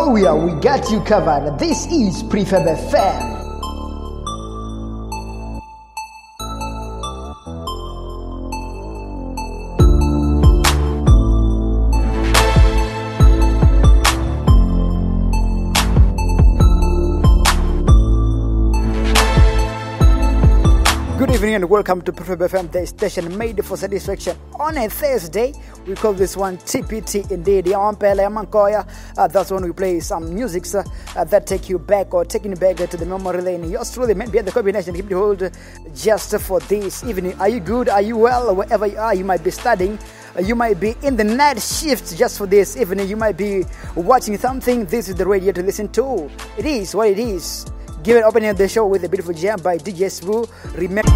Oh yeah, we got you covered. This is Prefab FM. Good evening and welcome to Prefab FM, the station made for satisfaction on a Thursday. We call this one TPT indeed. That's when we play some music that take you back or taking you back to the memory lane. Yours truly, man, be at the combination. Keep you hold just for this evening. Are you good? Are you well? Wherever you are, you might be studying. You might be in the night shift just for this evening. You might be watching something. This is the radio to listen to. It is what it is. Give it opening of the show with a beautiful jam by DJ Swoo. Remember.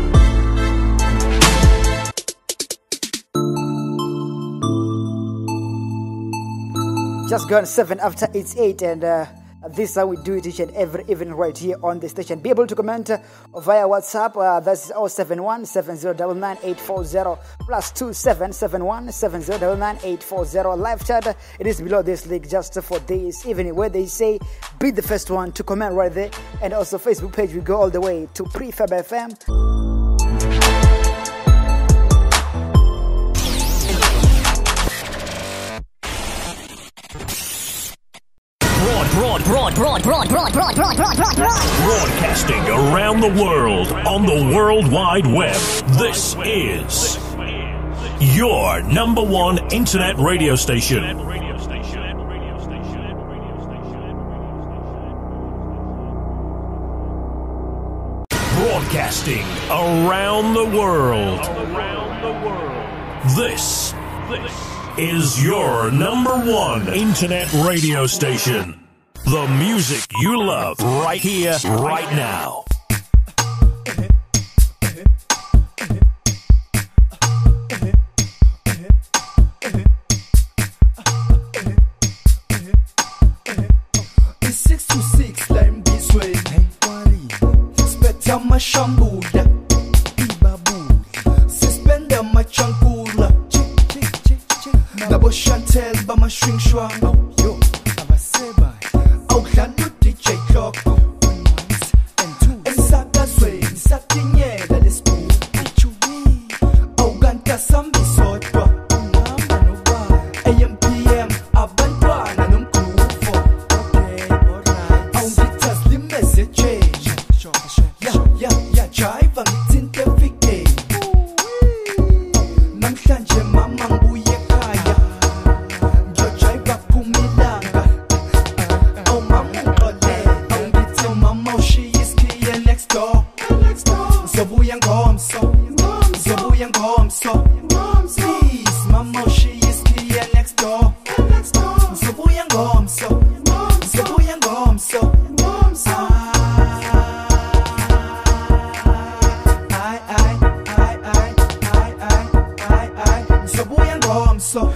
Just gone 7 after it's 8 and this is how we do it each and every evening right here on the station. Be able to comment via WhatsApp. That's 071 7099 840 plus 2771 7099 840. Live chat, it is below this link just for this evening where they say be the first one to comment right there. And also Facebook page, we go all the way to Prefab FM. Broadcasting around the world on the World Wide Web. This is your number one internet radio station. Broadcasting around the world. This is your number one internet radio station. The music you love right here, right now. It's 6 to 6, lime this way. Spetta ma shambula, suspenda ma chankula. Nabo Chantel ba ma shrink shwang. DJ Clock Ensakazweni sakinyela lesibhuku awukanta sambi sodwa AMPM abantwana nomgruvo awungithazi limessage ya jive ngithinte everyday namhlanje mama ngibuye ekhaya ngiyojive phumilanga Zobuya ngomso please mama she is here next door Zobuya ngomso Zobuya ngomso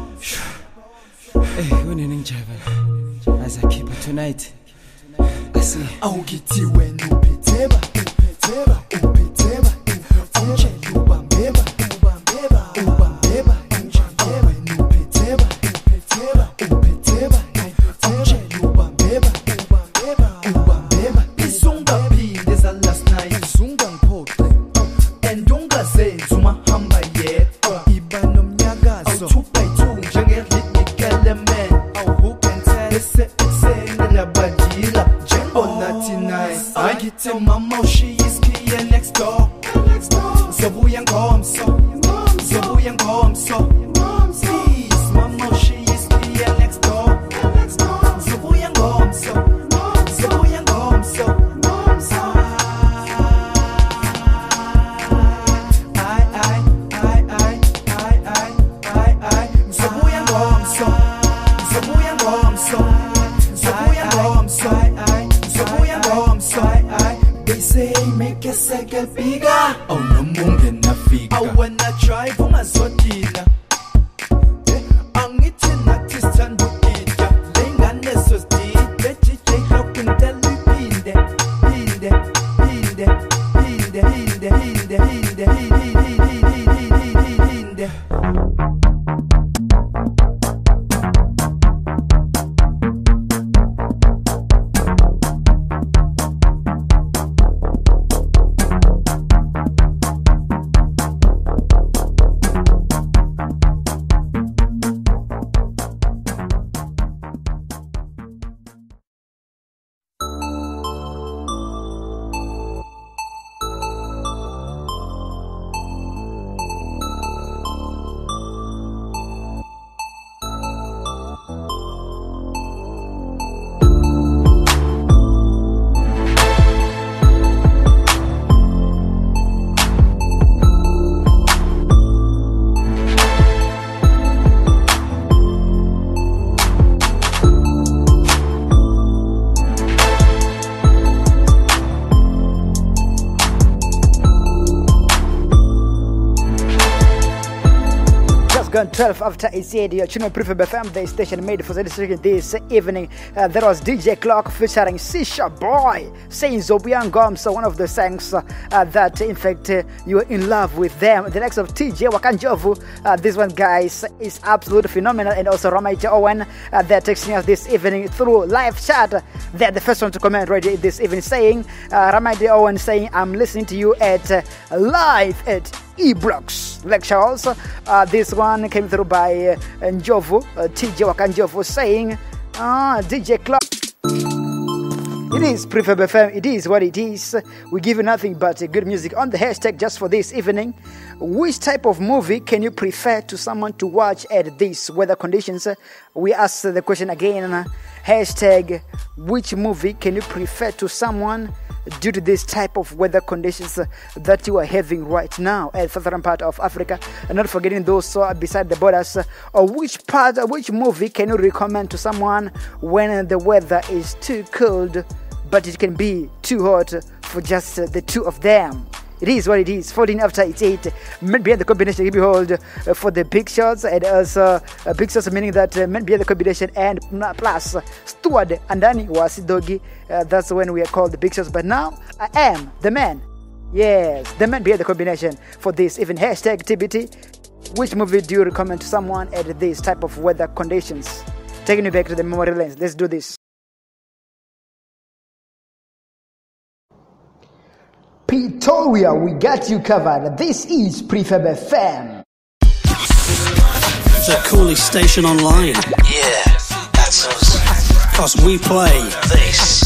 Hey, winning Java as I keep it tonight. I see. Awukithi wena uphetheba awutshela ubambeba wena uphetheba awutshela ubambeba izungaphinde za last night izungangiphoxe and ungazenzi umahamba yedwa iba nomnyakazo awu-2x2 njenge-rhythmic element awu-who can tell ekuseni labadila njengonathi nice angithi mama she is here next door Zobuya ngomso please mama she is here next door Zobuya ngomso They say make a second bigger. Oh no munge nafika. I wanna drive ungazodina. Angithi nathi sithanda ukudla. Lengane sozidide DJ Clock ngitela iphinde. gone 12 after 8. You're tuning Prefab FM, the station made for this evening. There was DJ Clock featuring Sisha Boy saying Zobiangom. So one of the songs that in fact you were in love with them. The next of TJ Wakanjovu. This one, guys, is absolutely phenomenal. And also Ramaite Owen. They're texting us this evening through live chat. They're the first one to comment right this evening saying, Ramaite Owen saying, I'm listening to you at live at Ebrox lecture. Also, this one came through by Njovu, TJ Wakanjovu saying, DJ Clock. It is Prefab FM, it is what it is. We give you nothing but good music on the hashtag just for this evening. Which type of movie can you prefer to someone to watch at these weather conditions? We ask the question again. Hashtag, which movie can you prefer to someone due to this type of weather conditions that you are having right now at the southern part of Africa, and not forgetting those beside the borders? Or which movie can you recommend to someone when the weather is too cold but it can be too hot for just the two of them? It is what it is. 14 after 8. Men behind the combination give you hold for the big shots, and also big shots meaning that men behind the combination and plus Steward and Danny was doggy. That's when we are called the big shots. But now I am the man. Yes, the man behind the combination for this even hashtag TBT. Which movie do you recommend to someone at this type of weather conditions? Taking you back to the memory lane. Let's do this. Pretoria, we got you covered. This is Prefab FM. The coolest station online. Yeah, that's us. Cause we play This.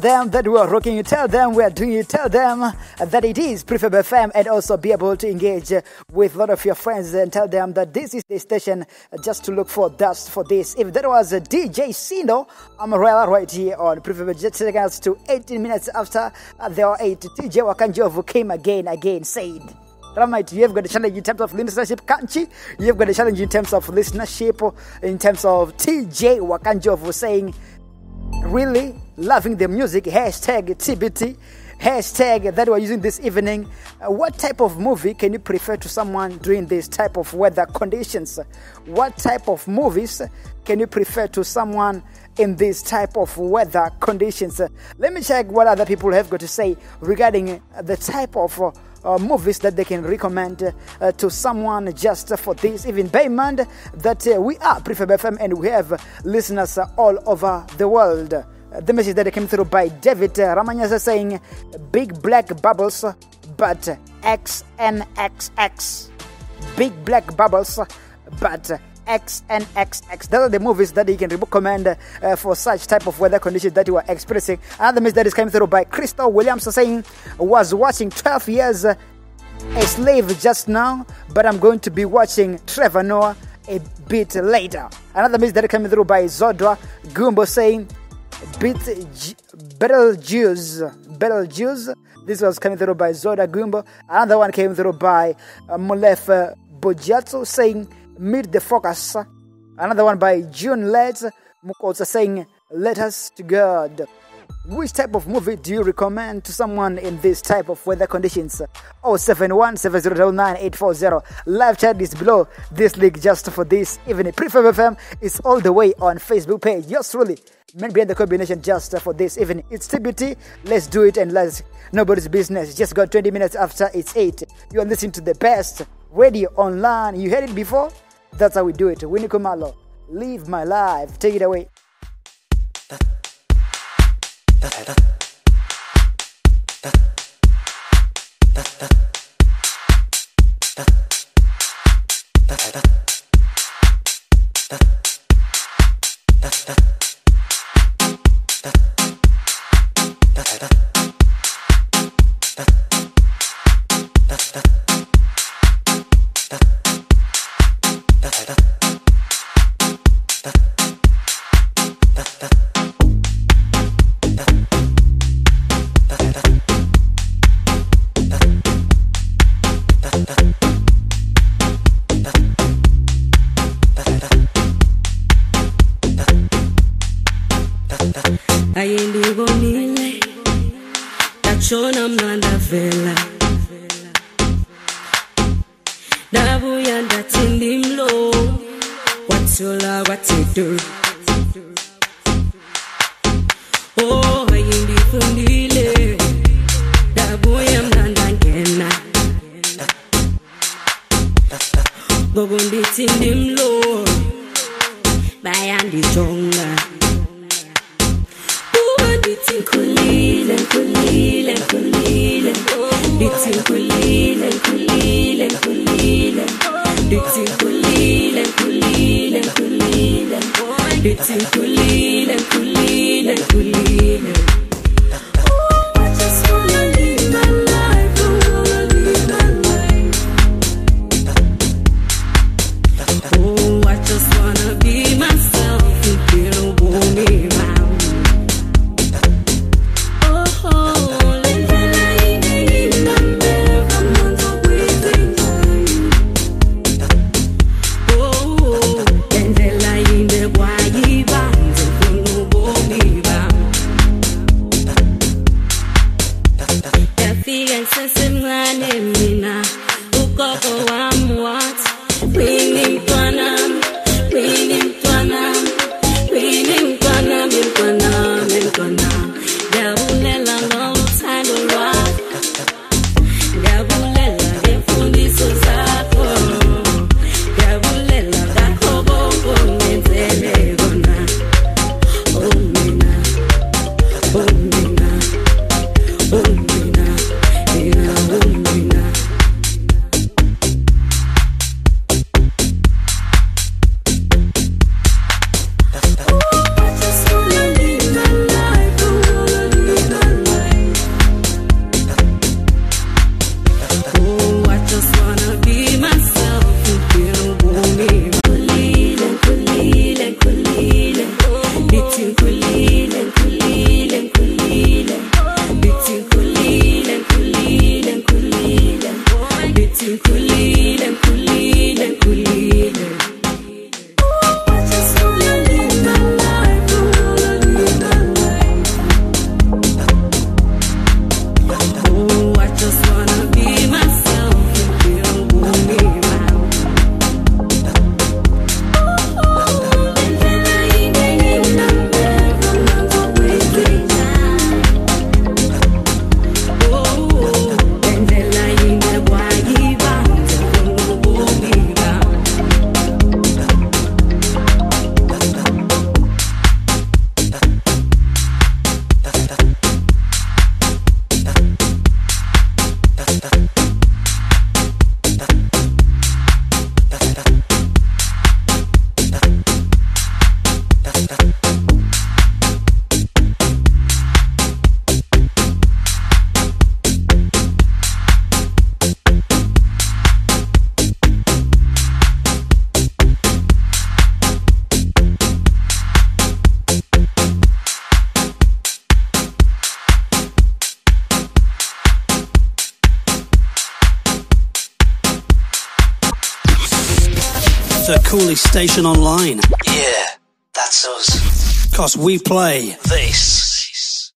them that we are rocking it, tell them we are doing it, tell them that it is Prefab FM, and also be able to engage with a lot of your friends and tell them that this is the station just to look for dust for this. If that was DJ Sino, I'm right here on Prefab, just taking us to 18 minutes after there are 8. TJ Wakanjovu came again, said, Ramite, you have got a challenge in terms of listenership, Kanchi. You have got a challenge in terms of listenership, in terms of TJ Wakanjovu saying, really loving the music, hashtag TBT, hashtag that we're using this evening. What type of movie can you prefer to someone during this type of weather conditions? What type of movies can you prefer to someone in this type of weather conditions? Let me check what other people have got to say regarding the type of movies that they can recommend to someone just for this. Even bear in mind that we are Prefab FM and we have listeners all over the world. The message that came through by David Ramanyasa saying big black bubbles but XNXX. Big black bubbles but XNXX. Those are the movies that you can recommend for such type of weather conditions that you are experiencing. Another message that is coming through by Crystal Williams saying, was watching 12 Years a Slave just now, but I'm going to be watching Trevor Noah a bit later. Another message that is coming through by Zodwa Gumbo saying, Betelgeuse. This was coming through by Zoda Gumbo. Another one came through by Molef Bojatsu saying, Meet the Focus. Another one by June Let's Mukosa saying, Let us to God. Which type of movie do you recommend to someone in this type of weather conditions? 071-7099-840. Live chat is below this link just for this evening. Prefab FM is all the way on Facebook page. Yours truly, man behind the combination just for this evening. It's TBT. Let's do it and let's nobody's business. Just got 20 minutes after it's 8. You are listening to the best radio online. You heard it before? That's how we do it. Winnie Kumalo, Live My Life. Take it away. ayindibonile ndashona mna ndavela ndabuya ndathi ndimlo wathola kwathedu oh ayindifundile ndabuya mna ndangena ngokundithi ndimlo bayandijonga Kulile, kulile, kulile. Ditsi kulile, kulile, kulile. Ditsi kulile, kulile, kulile. Ditsi kulile, kulile, kulile. Oh, I just wanna live my life. I wanna live my life. Oh, I just wanna be myself. You don't want me around. ngikhulile, ngikhulile, ngikhulile. Oh, I just wanna live my life, I wanna live my life. Oh, I just wanna be myself, if you don't want me around. Oh, and then I ain't hanging out there, I'm not wasting time. Oh, and then I ain't that why he bound, don't want me around. The coolest station online. Yeah, that's us. 'Cause we play This.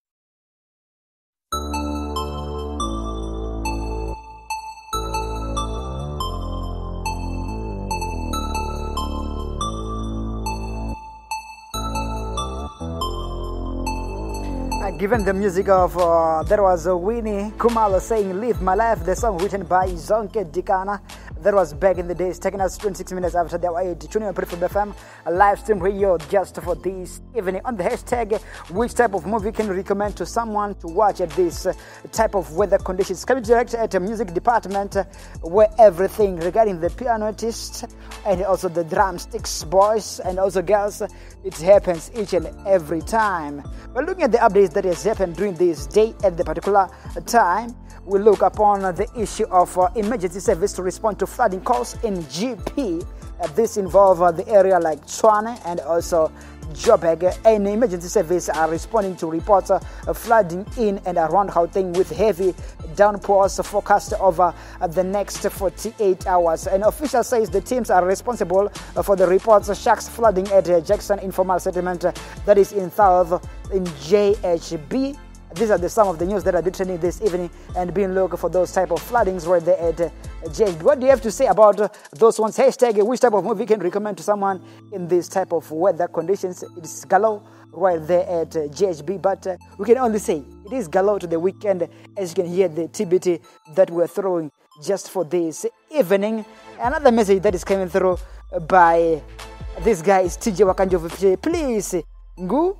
Given the music of, there was Winnie Kumalo saying Live My Life, the song written by Zonke Dikana. That was back in the days, taking us 26 minutes after the 8. Tuning on Pretty FM, a live stream radio just for this evening. On the hashtag, which type of movie can you recommend to someone to watch at this type of weather conditions? Coming direct at the music department, where everything regarding the pianist and also the drumsticks, boys and also girls, it happens each and every time. But looking at the updates that has happened during this day at the particular time, we look upon the issue of emergency service to respond to flooding calls in GP. This involves the area like Tshwane and also Joburg. And emergency service are responding to reports of flooding in and around Gauteng with heavy downpours forecast over the next 48 hours. An official says the teams are responsible for the reports of sharks flooding at Jackson Informal Settlement that is in South in JHB. These are some of the news that I've been trending this evening and being looking for those type of floodings right there at JHB. What do you have to say about those ones? Hashtag, which type of movie can recommend to someone in this type of weather conditions? It's Gallo right there at JHB, but we can only say it is Gallo to the weekend, as you can hear the TBT that we're throwing just for this evening. Another message that is coming through by this guy is TJ Wakanjovu. Please, Ngu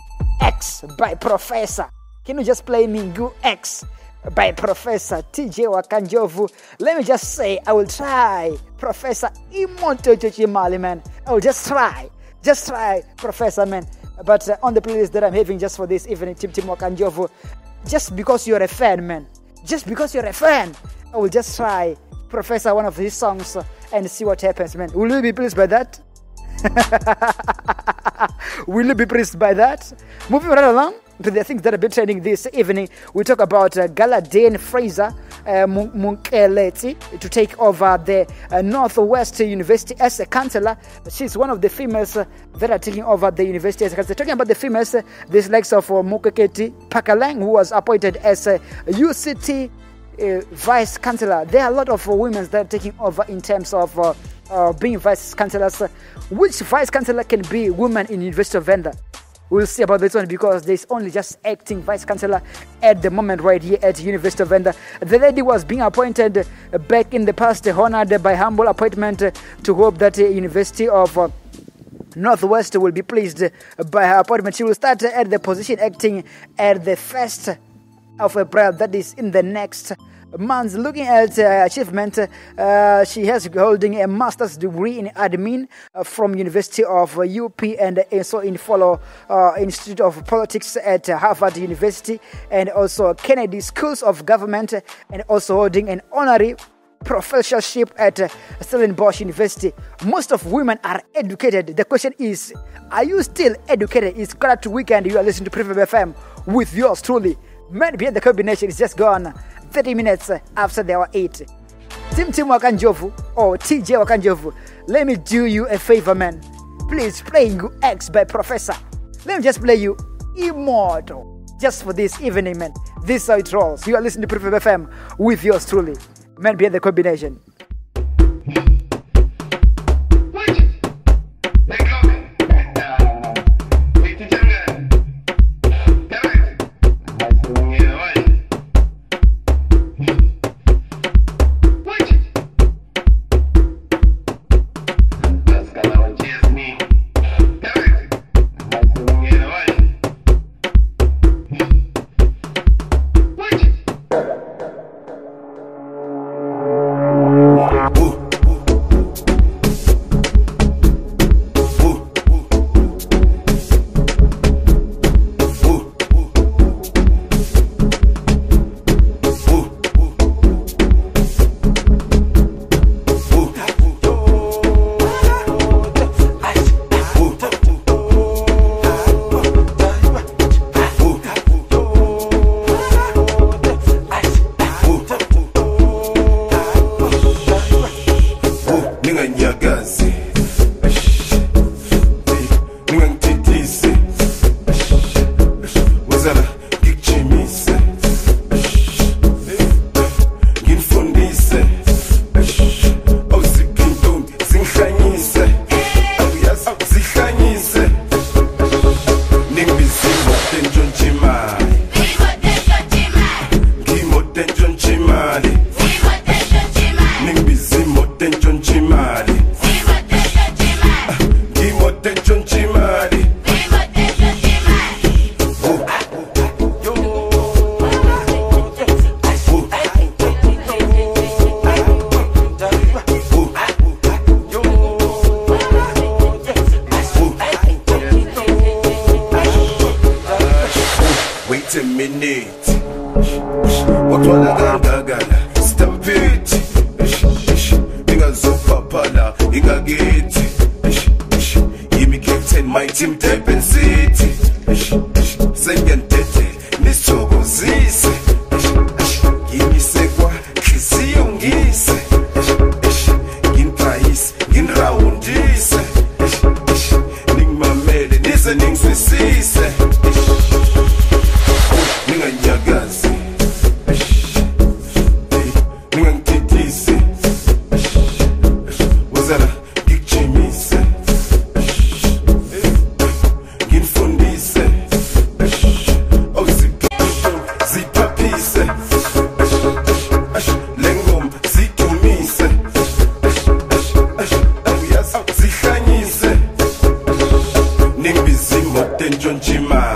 X by Professor. Can you just play me Ngu X by Professor TJ Wakanjovu? Let me just say, I will try. Professor Imonto Chochimali, man. I will just try, Professor, man. But on the playlist that I'm having just for this evening, Tim Wakanjovu, just because you're a fan, man. Just because you're a fan, I will just try Professor one of his songs and see what happens, man. Will you be pleased by that? Will you be pleased by that? Moving right along to the things that have been trending this evening, we talk about Galadane Fraser Munkeleti to take over the Northwest University as a chancellor. She's one of the females that are taking over the university as a chancellor. Talking about the females, this likes of Mukeketi Pakalang, who was appointed as a UCT vice chancellor. There are a lot of women that are taking over in terms of being vice chancellors. Which vice chancellor can be women in University of Venda? We'll see about this one because there's only just acting vice chancellor at the moment right here at University of Venda. The lady was being appointed back in the past, honored by humble appointment, to hope that University of Northwest will be pleased by her appointment. She will start at the position acting at the 1st of April, that is in the next months. Looking at achievement, she has holding a master's degree in admin from University of UP and also in Follow Institute of Politics at Harvard University and also Kennedy Schools of Government, and also holding an honorary professorship at Stellenbosch University. Most of women are educated. The question is, are you still educated? It's Correct Weekend. You are listening to Prefab FM with yours truly. Man behind the combination is just gone 30 minutes after they were 8. Tim Wakanjovu or TJ Wakanjovu, let me do you a favor, man. Please play X by Professor. Let me just play you Immortal just for this evening, man. This is how it rolls. You are listening to Prefab FM with yours truly, man behind the combination. John Chima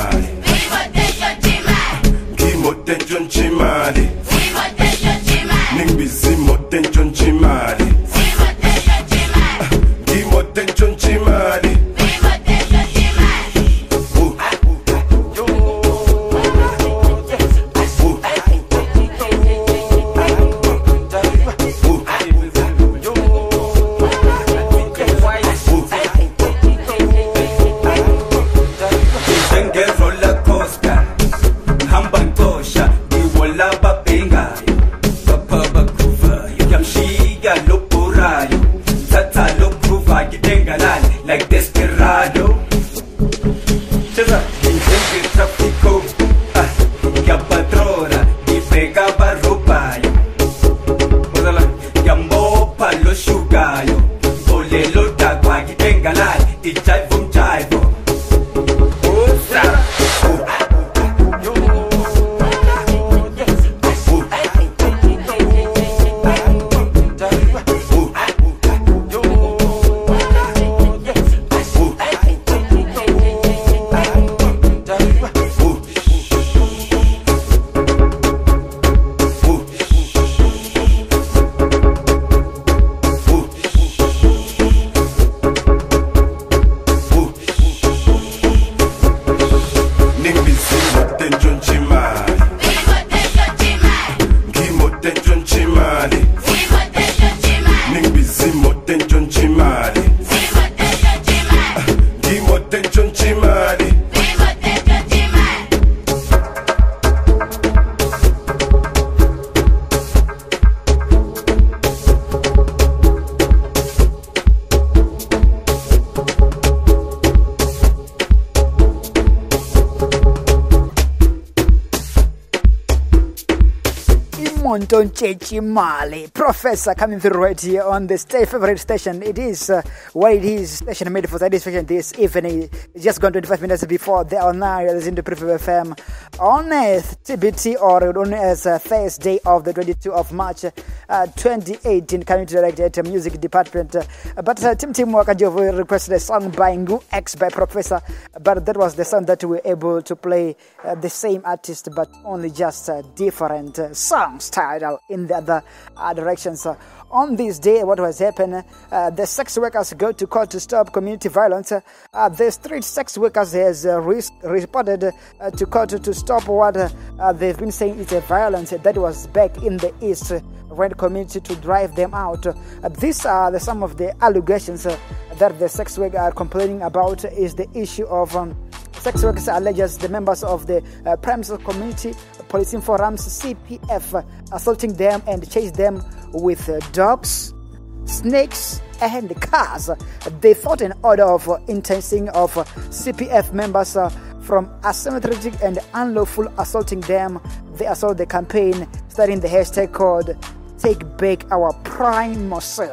Monton Chechimali, Professor coming through right here on the favorite station. It is what it is, station made for satisfaction this evening. It's just gone 25 minutes before the hour now. You're listening to Prefab FM on TBT or on Thursday of the 22nd of March 2018. Coming to direct at music department. But Tim Wakajo requested a song by Ngu X by Professor. But that was the song that we were able to play the same artist, but only just different songs title in the other directions. On this day, what was happening? The sex workers go to court to stop community violence. The street sex workers has reported to court to stop what they've been saying is a violence that was back in the East Red community to drive them out. These are some of the allegations that the sex workers are complaining about. Is the issue of sex workers alleges the members of the Primes community policing forums CPF assaulting them and chase them with dogs, snakes and cars. They fought an order of intensing of CPF members from asymmetric and unlawful assaulting them. They assault the campaign starting the hashtag called Take Back Our Prime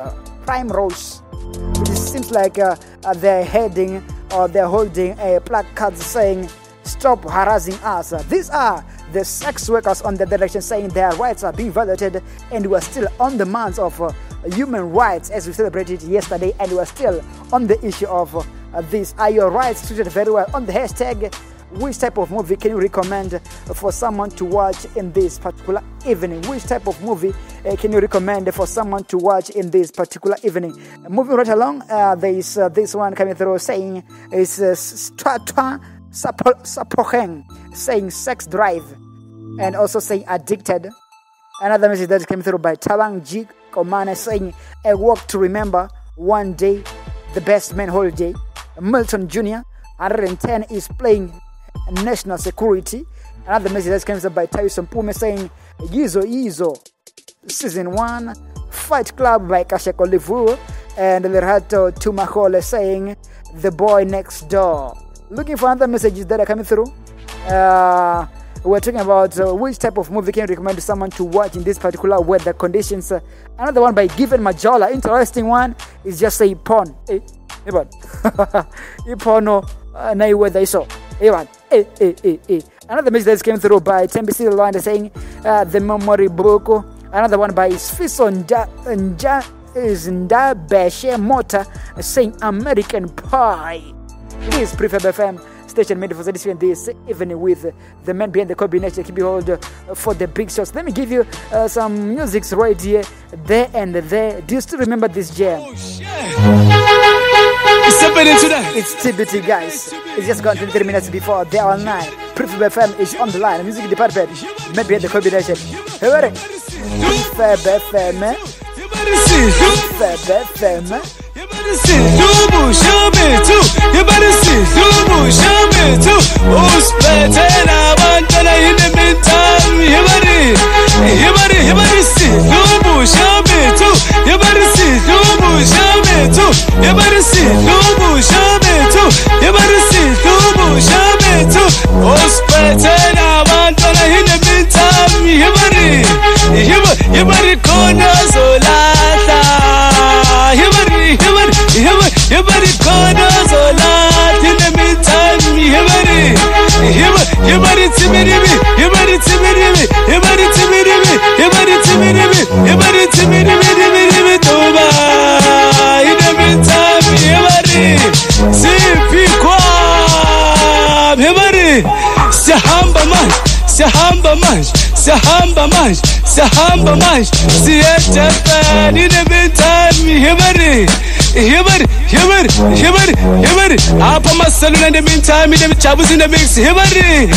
Rose. It seems like they're heading or they're holding a placard saying stop harassing us. These are the sex workers on the direction saying their rights are being violated, and we're still on the month of human rights as we celebrated yesterday, and we're still on the issue of this. Are your rights treated very well? On the hashtag, which type of movie can you recommend for someone to watch in this particular evening? Which type of movie can you recommend for someone to watch in this particular evening? Moving right along, there is this one coming through saying it's Stratwa Sapoheng saying sex drive and also saying addicted. Another message that came through by Tawang G Komane saying a walk to remember one day, the best man holiday. Milton Jr. 110 is playing national security. Another message that came through by Tyson Pume saying Yizo season 1 Fight Club by Kasheko Livu, and Lerato Tumahole saying the boy next door. Looking for other messages that are coming through. We're talking about which type of movie can you recommend to someone to watch in this particular weather conditions. Another one by Given Majola. Interesting one is just say porn. Porno na weather iso. Another message that came through by Tembisi Lwanda saying the memory book. Another one by Sfiso Ndabeshe Mota saying American Pie. This is Prefab FM station made for satisfaction this evening with the man behind the combination. Keep you hold for the big shows. Let me give you some music right here, there and there. Do you still remember this jam? It's TBT, guys. It's just gone 23 minutes before the hour 9. Prefab FM is on the line. Music department, man behind the combination. Hey, Prefab FM. Prefab FM. Dubu shabetu, yibarisi. Dubu shabetu, uspetena bantana in the meantime. Yibarisi. Dubu shabetu, yibarisi. Dubu shabetu, yibarisi. Dubu shabetu, yibarisi. Dubu shabetu, uspetena bantana in the meantime. Yibari kona zolata. Yibari kona zolat in the meantime. Yibari timidimi. Yibari timidimi toba. In the meantime, yibari sipikwa. Yibari sahamba maj. Siete in the meantime, Hibari. Apa masalun in the meantime, in the chabus in the mix. Hibari.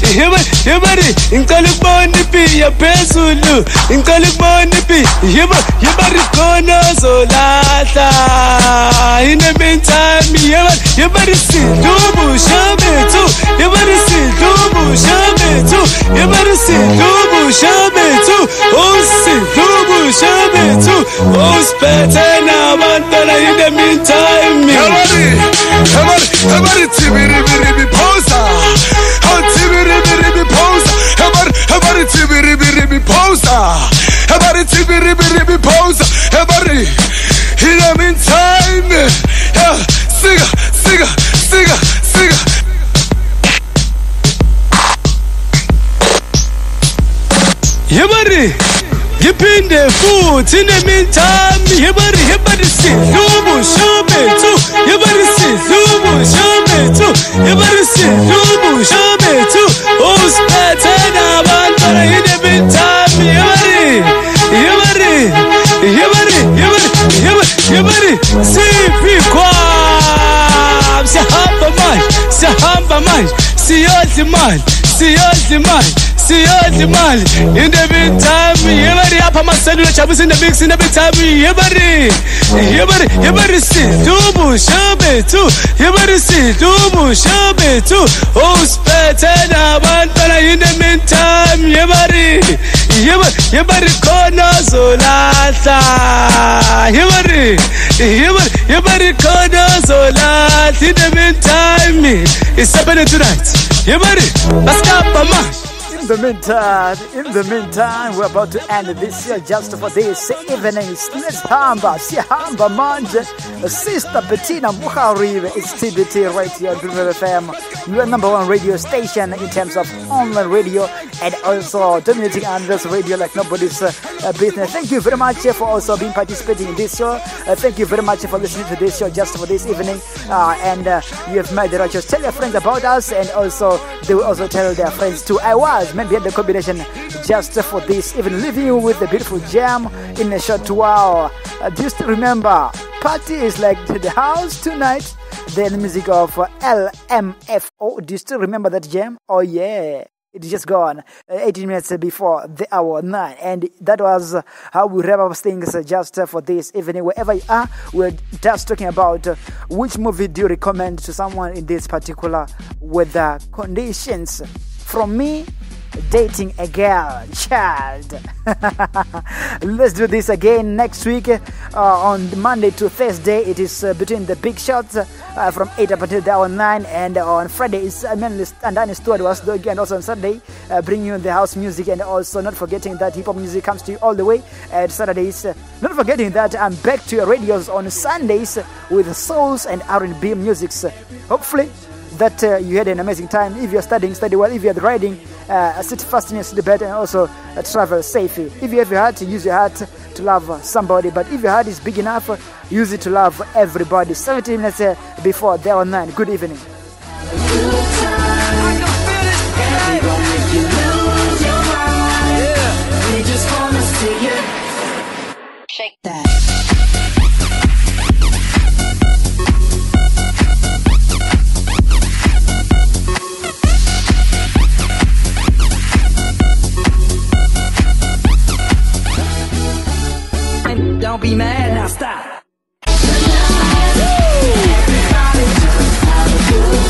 Inkalukboni pi ya pesulu. Inkalukboni pi. Hibari kono zolata. In the meantime, hibari si dubu shabetu. Hibari si dubu shabetu. Hibari si dubu shabetu. Osi dubu shabetu. Ospetena bantana in the meantime. Hibari tibiri posa. Tibiri posa. Hibari tibiri posa. In the meantime, everybody see, Zubu, Shumetu, everybody see, Zubu, Shumetu, everybody see, Zubu, Shumetu, who's better now, but in the meantime, everybody, see, Piquam, Sahamba man, see the man. In the meantime, everybody up on my cellular chabs in the mix in the meantime, everybody see, Dubu Shabe too, everybody see, Dubu Shabe too, who's better now, but in the meantime, everybody corner Solata, everybody corner Solata. In the meantime, it's happening tonight. Everybody, let's go, mama. In the meantime, we're about to end this year just for this evening. Let's hamba manje. Sister Bettina Mukharive. It's TBT right here on Premier FM. Your number one radio station in terms of online radio and also dominating Andres radio like nobody's business. Thank you very much for also being participating in this show. Thank you very much for listening to this show just for this evening. And you have made the right choice. Tell your friends about us, and also they will also tell their friends too. I was maybe at the combination just for this, even leaving you with a beautiful jam in a short while. Do you still remember? Party is like the house tonight. The music of LMFO. Do you still remember that jam? Oh yeah. It's just gone 18 minutes before the hour 9, and that was how we wrap up things just for this evening. Wherever you are, we're just talking about which movie do you recommend to someone in this particular weather conditions. From me, dating a girl, child. Let's do this again next week on Monday to Thursday. It is between the big shots from 8 up until the hour 9, and on Friday is mainly Andani Stewart was doing, and also on Saturday bringing you the house music, and also not forgetting that hip hop music comes to you all the way at Saturdays. Not forgetting that I'm back to your radios on Sundays with souls and R&B musics. Hopefully that you had an amazing time. If you're studying, study well. If you're riding, sit fast in your seat belt, and also travel safely. If you have your heart, use your heart to love somebody. But if your heart is big enough, use it to love everybody. 17 minutes before the hour 9. Good evening. Shake that. Don't be mad, now stop. Everybody just have a good